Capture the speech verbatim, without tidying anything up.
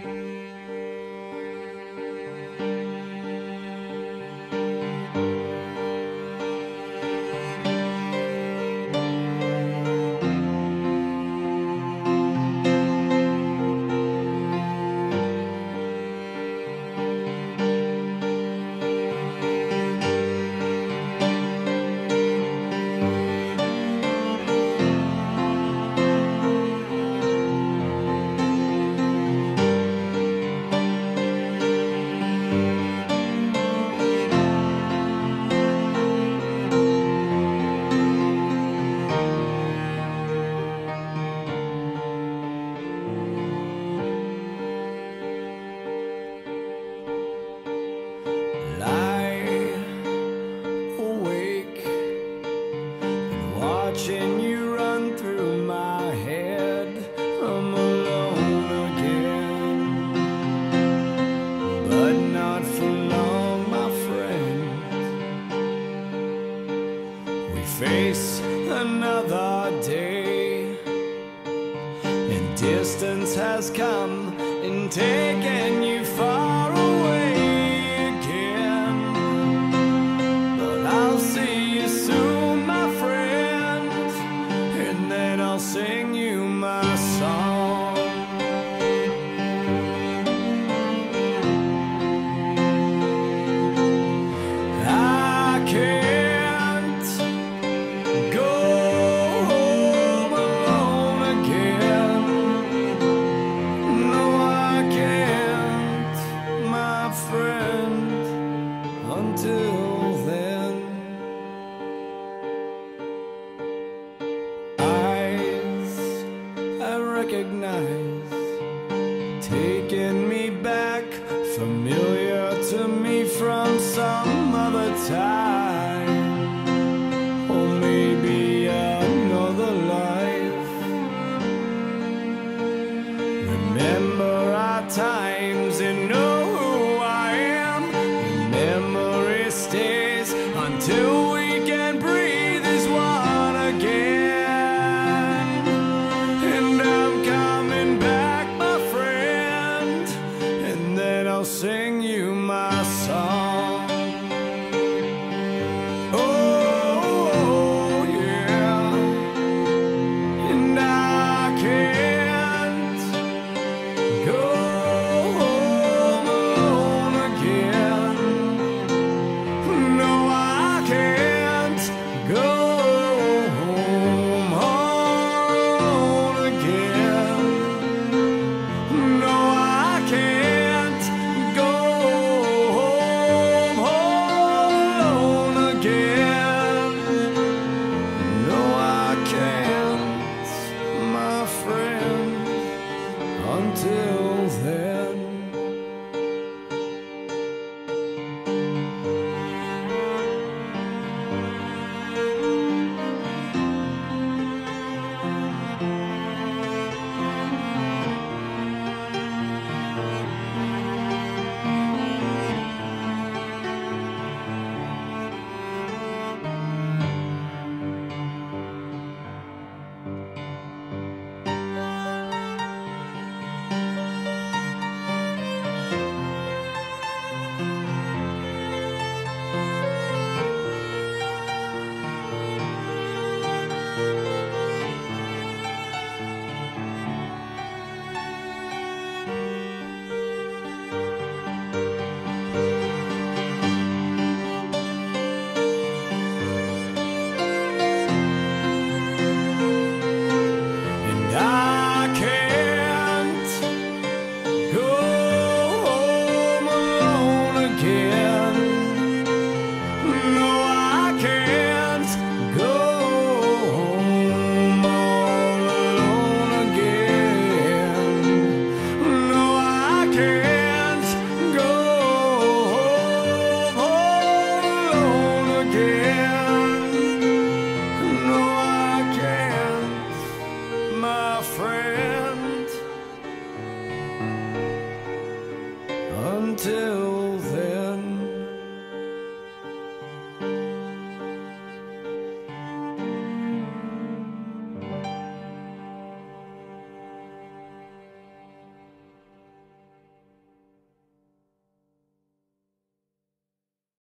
Watching you run through my head, I'm alone again. But not for long, my friend. We face another day, and distance has come and taken you far away again. But I'll see you soon, my friend, and then I'll sing you my song. I can't go home alone again. No, I can't, my friend, until then. I recognize